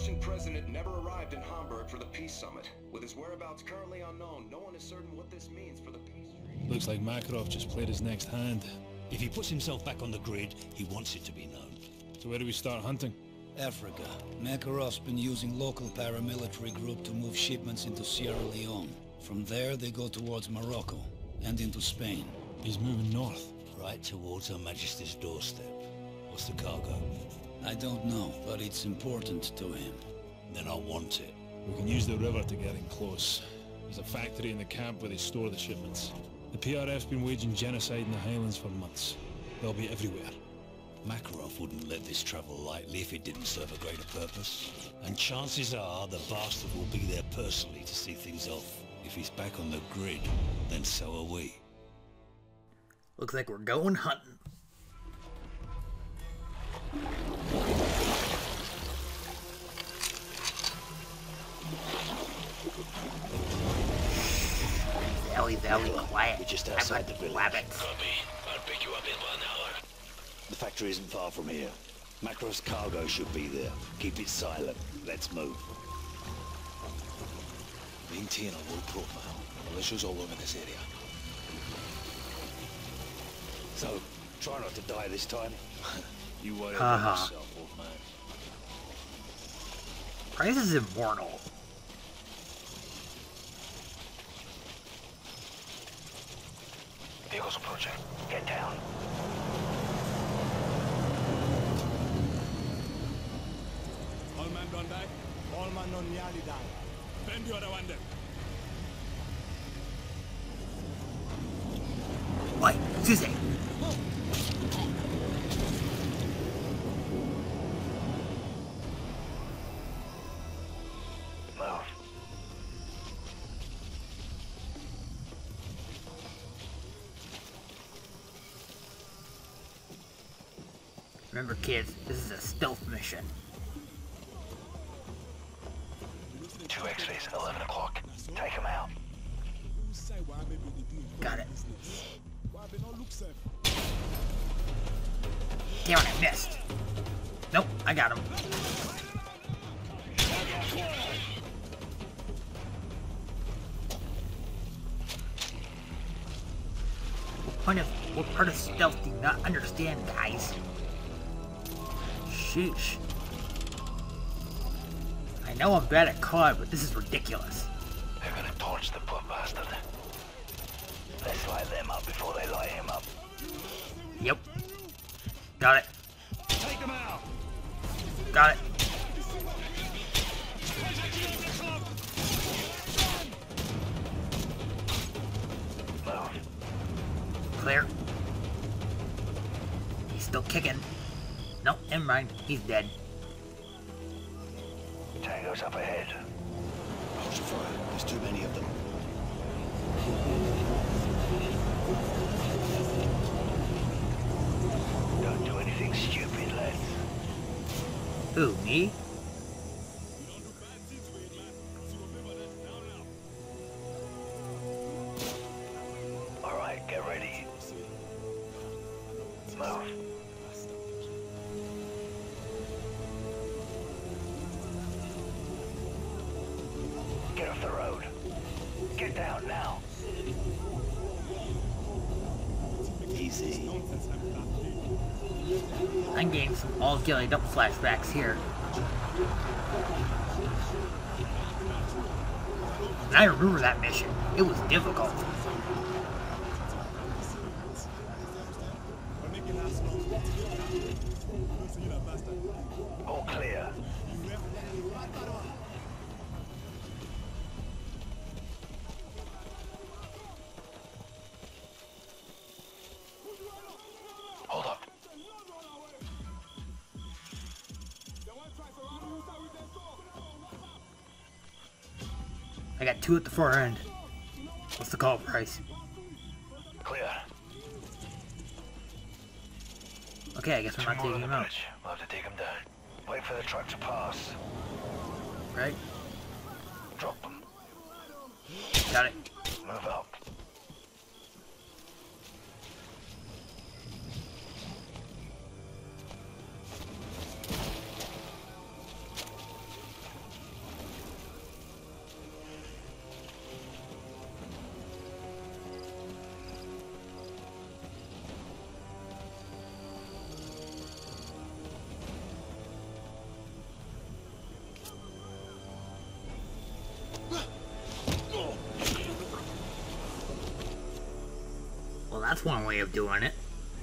Russian president never arrived in Hamburg for the peace summit. With his whereabouts currently unknown, no one is certain what this means for the peace treaty. Looks like Makarov just played his next hand. If he puts himself back on the grid, he wants it to be known. So where do we start hunting? Africa. Makarov's been using local paramilitary group to move shipments into Sierra Leone. From there, they go towards Morocco and into Spain. He's moving north. Right towards Her Majesty's doorstep. What's the cargo? I don't know, but it's important to him. Then I want it. We can use the river to get in close. There's a factory in the camp where they store the shipments. The PRF's been waging genocide in the Highlands for months. They'll be everywhere. Makarov wouldn't let this travel lightly if it didn't serve a greater purpose. And chances are the bastard will be there personally to see things off. If he's back on the grid, then so are we. Looks like we're going hunting. Ellie, quiet. We're just outside the village. Rabbits. Copy. I'll pick you up in 1 hour. The factory isn't far from here. Makarov's cargo should be there. Keep it silent. Let's move. Maintain a low profile. Militia's all over this area. So, try not to die this time. You worry about yourself, old man. Price is immortal. Vehicles approaching. Get down. All man don't die. All man don't nearly die. Bend the other one then. Oi, Susie. Move. Remember, kids, this is a stealth mission. 2 X-rays, 11 o'clock. Take him out. Got it. Damn it, I missed. Nope, I got him. What part of stealth do you not understand, guys? Sheesh. I know I'm bad at COD, but this is ridiculous. They're gonna torch the poor bastard. Let's light them up before they light him up. Yep. Got it. Take them out! Got it. Move. Clear. He's still kicking. Nope, never mind. He's dead. Tango's up ahead. Hold your fire. There's too many of them. Don't do anything stupid, lads. Who, me? Alright, get ready. Move. Get off the road. Get down now. Easy. I'm getting some all gillied up flashbacks here. And I remember that mission. It was difficult. All clear. Hold up. I got 2 at the far end. What's the call price? Clear. Okay, I guess we're not taking him out. We'll have to take him down. Wait for the truck to pass. Right? Drop them. Got it. Move up. that's one way of doing it.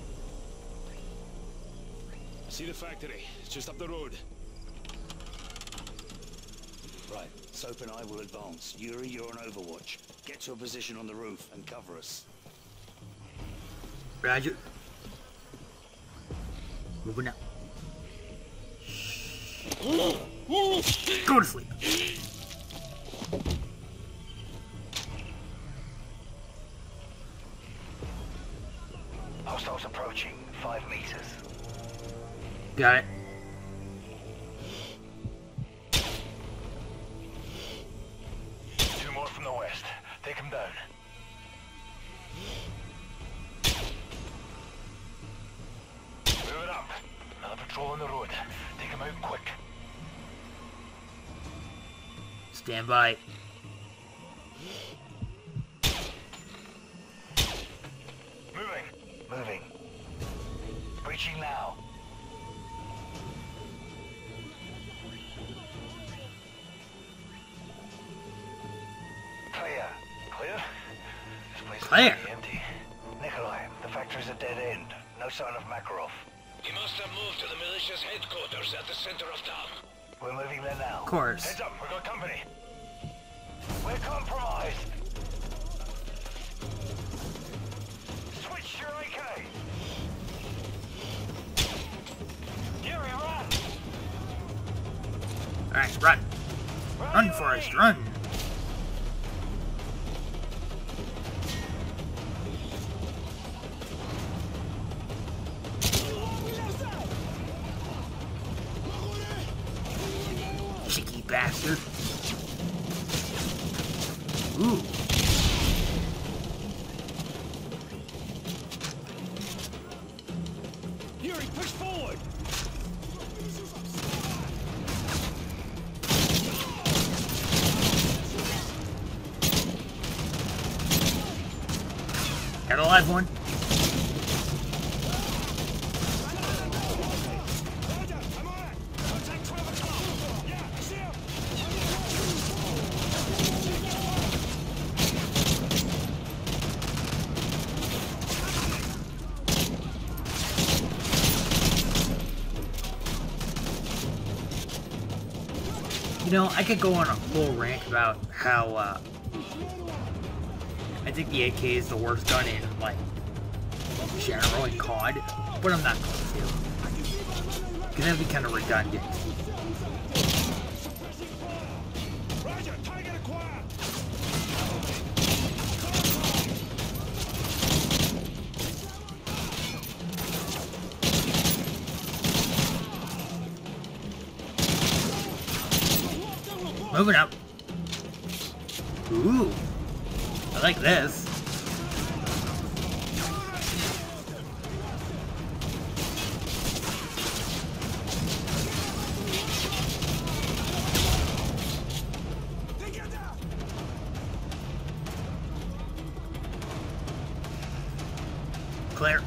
I see the factory. It's just up the road. Right, Soap and I will advance. Yuri, you're on overwatch. Get to a position on the roof and cover us. Roger. Moving up. Go to sleep. Hostiles approaching. 5 meters. Got it. Two more from the west. Take them down. Move it up. Another patrol on the road. Take them out quick. Stand by. Moving. Breaching now. Clear. This place Clear. is empty. Nikolai, the factory's a dead end. No sign of Makarov. He must have moved to the militia's headquarters at the center of town. We're moving there now. Of course. Heads up, we've got company. We're compromised. Switch your AK. Yuri, run! Alright, run. Run, Forrest, run. Cheeky bastard. Ooh. Yuri, push forward! Got a live one. You know, I could go on a full rant about how, I think the AK is the worst gun in, like, general in COD, but I'm not going to. Because that'd be kind of redundant. Roger, target acquired. Moving up. Ooh. I like this. Clear.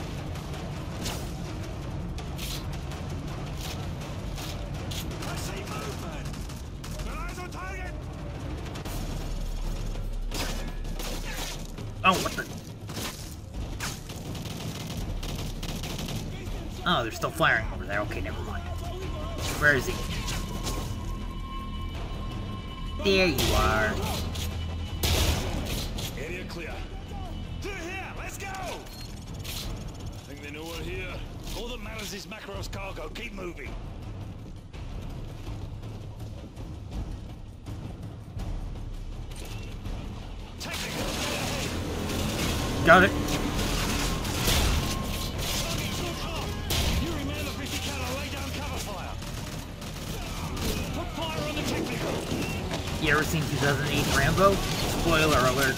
I see movement. Got eyes on target. Oh, what the? Oh, they're still firing over there. Okay, never mind. Where is he? There you are. Area clear. Through here. Let's go. I think they know we're here. All that matters is Makarov's cargo. Keep moving. Got it. Yuri, man the 50 cal, lay down cover fire. Put fire on the technical. You ever seen 2008 Rambo? Spoiler alert.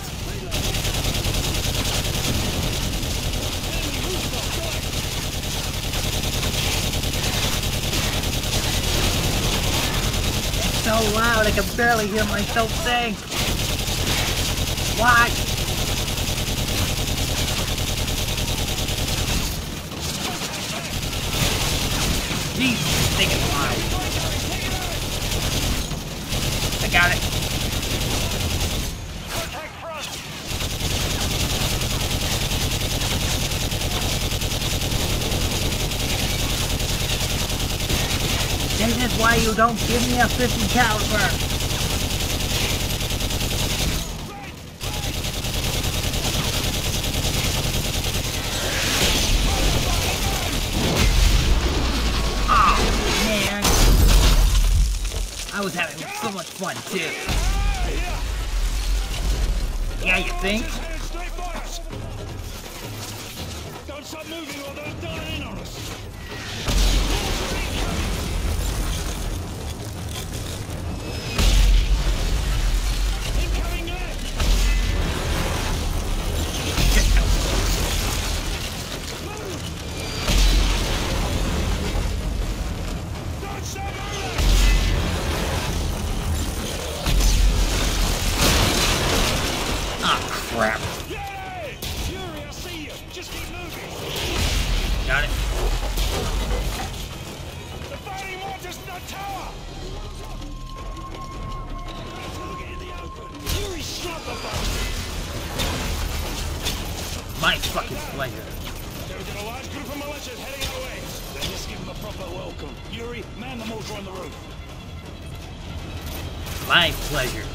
It's so loud I can barely hear myself think. What? Jesus, think it's loud. I got it. Contact front! This is why you don't give me a 50 caliber. Oh man, I was having so much fun too. Yeah, you think? Don't stop moving or they'll dive in on us. Incoming left. Don't stop moving. Ah, crap. Yuri, I see you. Just keep moving. Got it. The fighting mortars in the tower. Get in the open. Yuri, shot the boat. My fucking pleasure. There's a large group of militias heading our way. Then just give them a proper welcome. Yuri, man the mortar on the roof. My pleasure.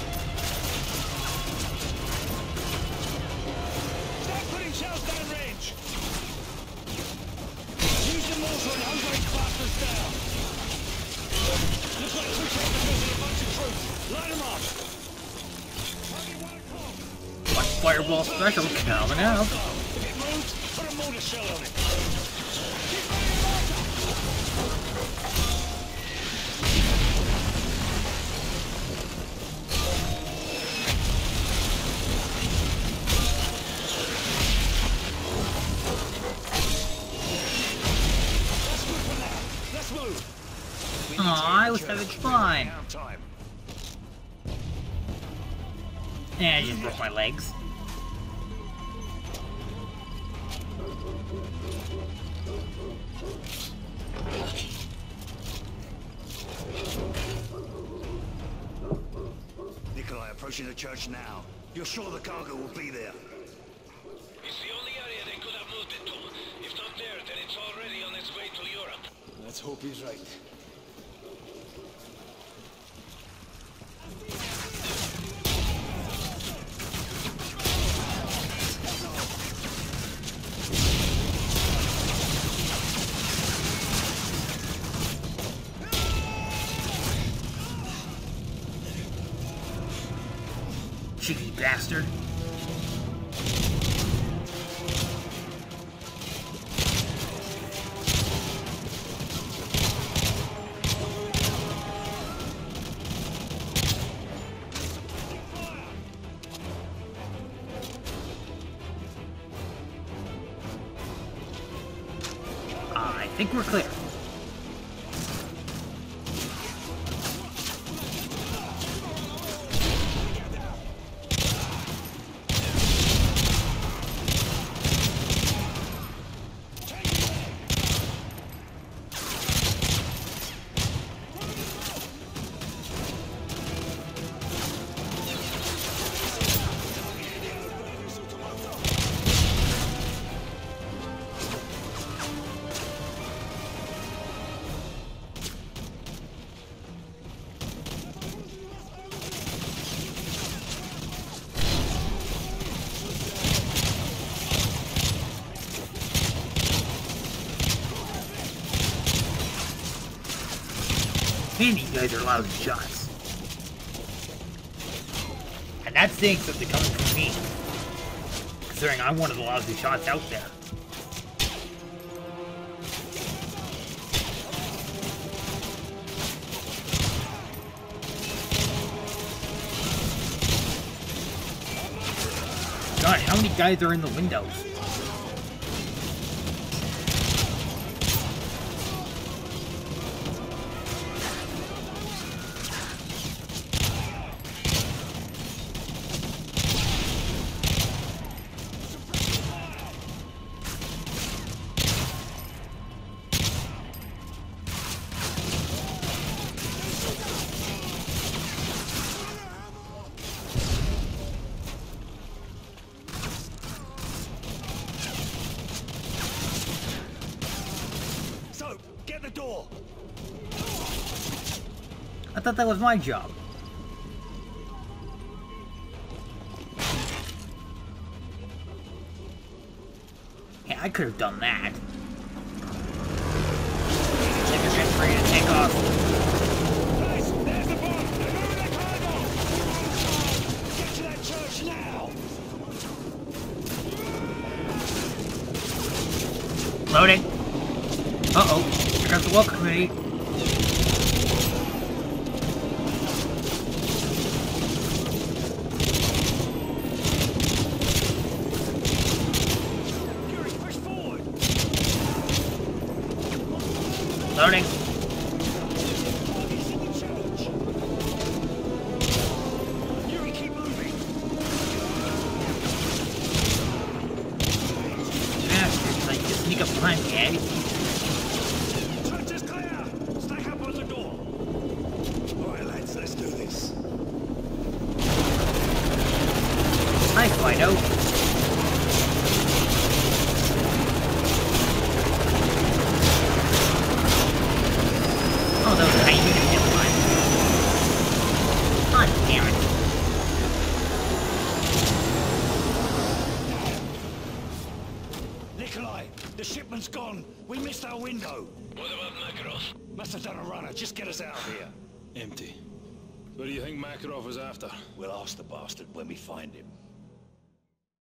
Start putting shells down range. Use the mortar and hose those bastards down. Looks like two chambers and a bunch of troops. Light them up. One fireball special coming out. If it moves, put a mortar shell on it. Let's move. Aw, I was having fun. Time. And I just broke my legs. Nikolai approaching the church now. You're sure the cargo will be there? It's the only area they could have moved it to. If not there, then it's already on its way to Europe. Let's hope he's right. Cheeky bastard. I think we're clear. Man, these guys are lousy shots. And that's saying something coming from me. Considering I'm one of the lousy shots out there. God, how many guys are in the windows? thought that was my job. Yeah, I could have done that. Get ready to take off. Guys, there's the bomb! They're moving their cargo! Get to that church now! Loading. Uh-oh. Here comes the welcome committee. Yuri, push forward! Loading. He's in the church! Yuri, keep moving! Bastards, like, just sneak up behind me, eh? Church is clear! Stack up on the door! Alright, lads, let's do this. Hi, Fido. Oh, those tiny unit hit lines. God damn it. Nikolai, the shipment's gone. We missed our window. What about Makarov? Must have done a runner. Just get us out of here. Empty. What do you think Makarov was after? We'll ask the bastard when we find him.